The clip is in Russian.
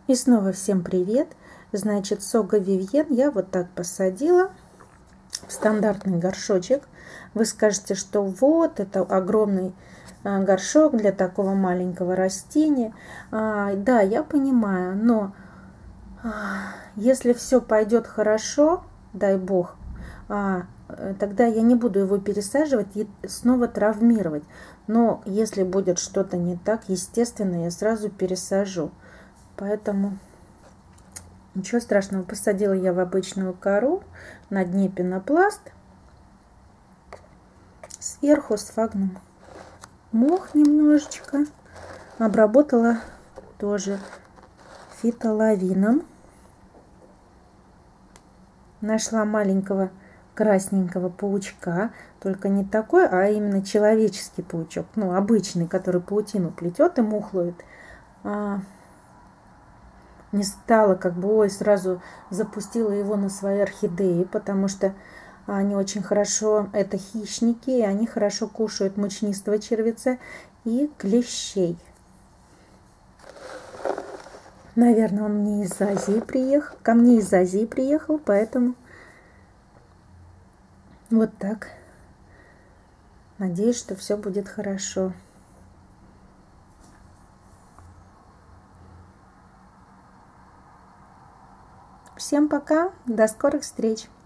И снова всем привет! Значит, Сога Вивьен я вот так посадила в стандартный горшочек. Вы скажете, что вот это огромный горшок для такого маленького растения. Да, я понимаю, но если все пойдет хорошо, дай бог, тогда я не буду его пересаживать и снова травмировать. Но если будет что-то не так, естественно, я сразу пересажу. Поэтому ничего страшного. Посадила я в обычную кору, на дне пенопласт, сверху сфагнум мох немножечко, обработала тоже фитолавином. Нашла маленького красненького паучка, только не такой, а именно человеческий паучок, ну обычный, который паутину плетет и мух ловит. Не стала сразу запустила его на свои орхидеи, потому что они очень хорошо, это хищники, и они хорошо кушают мучнистого червеца и клещей. Наверное, он мне из Азии приехал, ко мне из Азии приехал, поэтому вот так. Надеюсь, что все будет хорошо. Всем пока, до скорых встреч!